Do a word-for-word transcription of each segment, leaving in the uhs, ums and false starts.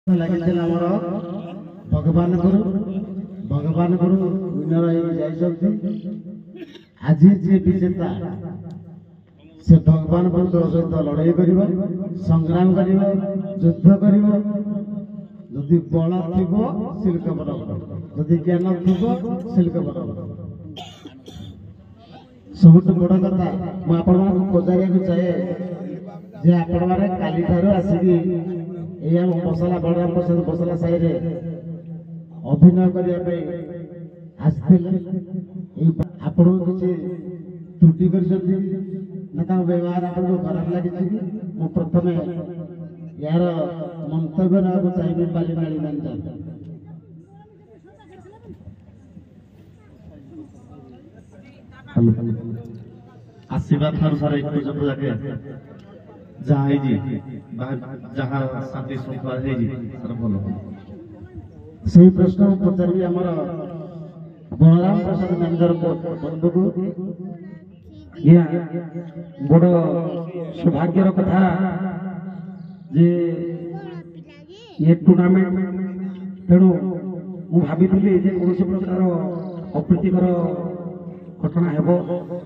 लगी आमर भगवान गुरु भगवान गुरु विनर आज जी विजेता से भगवान गुरु सहित लड़ाई कर संग्राम कर युद्ध कर जदि बल थी सिल्क बराबर जदि ज्ञान थी सिल्क बराबर सबुठ बड़ कथा मुझे पचार चाहे जे आपण मैंने काली ठार आसिकी मसला बलराम प्रसाद मसला साई रे अभिनय करने आपण किसी त्रुटि कर व्यवहार आपको खराब लगी मु प्रथम यार मंतव्य ना चाहिए बाली माली आशीर्वाद अनुसार एक पर्यंत जाके जहाँ जी जहाँ शांति श्रृंखला है जी सर भल से प्रश्न पचारि आमर बलराम प्रसाद मैनेजर बंधु को बड़ सौभाग्यर कथा जे ये टूर्नामेंट तेणु मु भावी कौन प्रकार अप्रीतिकर घटना हेब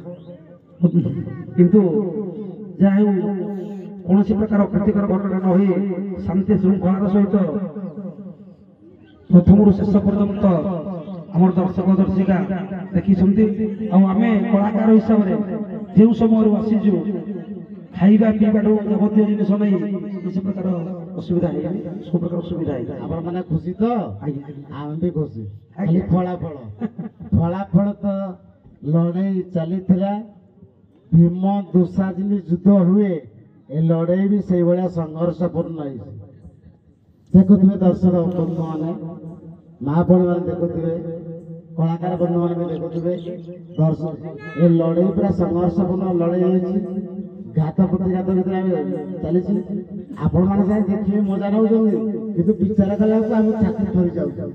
किंतु जहाँ कौन प्रकार अप्रीतिकर घटना न हो शांति श्रृंखलार सहित प्रथम शेष पर्यंत आम दर्शक दर्शिका देखी आम कलाकार हिसाब से जो समय आसीचु खाइबा पीवा जबतीय जिनिस नहीं किसी प्रकार असुविधा है सब प्रकार सुविधा है आप मैंने खुशी तो आम भी खुशी खाली फलाफल फलाफल तो लड़ाई चली भीम दुशाजिनी युद्ध हुए ए लड़ाई भी से भाया संघर्षपूर्ण देखुवे दर्शक बंधु मैंने माँ भी मैंने देखुवे कलाकार बंधु मैंने भी देखुवे दर्शक ए लड़ाई पूरा संघर्षपूर्ण लड़ाई घात प्रतिघात भर चली आपण मैंने देखिए मजा नौ कि विचार कला छाती थरी जाऊ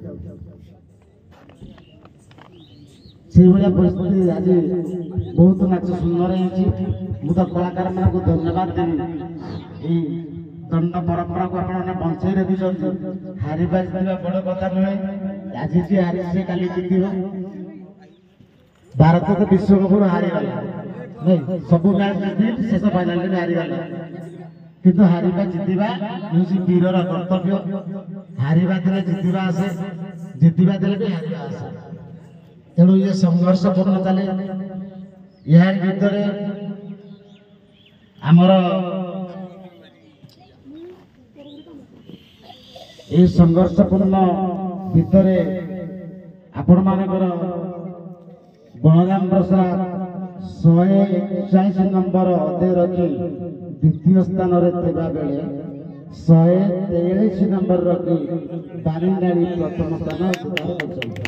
से भाया परिस्थिति आज बहुत नाच सुंदर मुझे कलाकार मान को धन्यवाद देवी दंड परंपरा को आपने बंचाई रखी हारिबा जीतवा बड़ कथा नुहे आज जी हारी से काली जीत भारत तो विश्व कप हारीगला नहीं सब मैच जीत शेष फाइनाल में हारीगला किंतु हारिबा जीतवा हूँ वीरर कर्तव्य हारिबा दिले जीतवा आसे जीतवा दिले भी हारिबा आसे तेणु ये संघर्षपूर्ण चले यार भीतर आमर ये संघर्षपूर्ण भीतर आपण मानकर बलराम प्रसाद शहे एकचाश नंबर अदे रखी द्वितीय स्थान बेले शहे तेईस नंबर रखी बारिंगाड़ी प्रथम स्थान अधिकार कर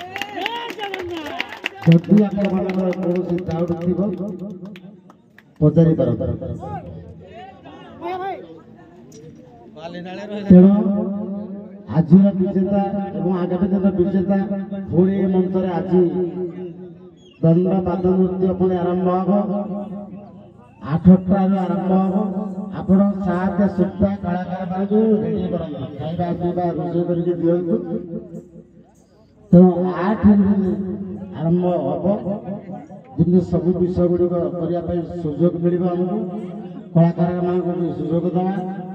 जदि आपंकर कौन डाउट थी पचारि पार तेणु आज विजेता और आगामी दिन विजेता पुणी मंच आज दंड पाद नृत्य पुणी आरंभ हम आठटार आरंभ हम आपण सात सुधा कलाकार मान रेडी कर खाଇବା पीवा रोषे करके दिंतु तेणु आठ आरंभ हम जमी सब विषय गुड़िक करने सुजोग मिल कलाकार मान सुजोग दवा